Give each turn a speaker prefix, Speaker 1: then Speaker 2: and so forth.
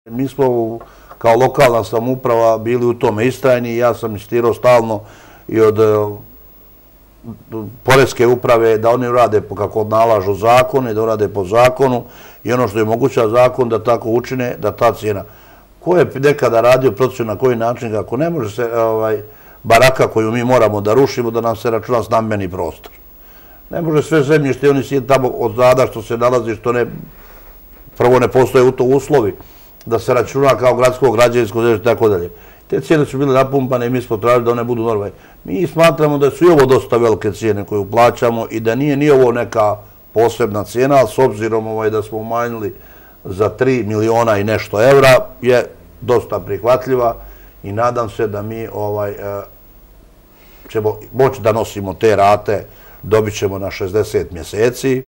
Speaker 1: Mi smo kao lokalna samouprava bili u tome istrajni i ja sam insistirao stalno i od poreske uprave da oni rade kako nalažu zakone, da rade po zakonu i ono što je moguća zakon da tako učine, da ta cijena. Ko je nekada radio procenu na koji način, kako ne može se baraka koju mi moramo da rušimo, da nam se računa stambeni prostor. Ne može sve zemljište, oni sjeti tamo od zada što se nalazi, što ne, prvo ne postoje u to uslovi, da se računa kao gradsko, građevinsko zemljište i tako dalje. Te cijene su bile napumpane i mi smo tražili da one budu normalne. Mi smatramo da su i ovo dosta velike cijene koju plaćamo i da nije ni ovo neka posebna cijena, ali s obzirom da smo umanjili za 3 miliona i nešto evra je dosta prihvatljiva i nadam se da mi ćemo moći da nosimo te rate, dobit ćemo na 60 mjeseci.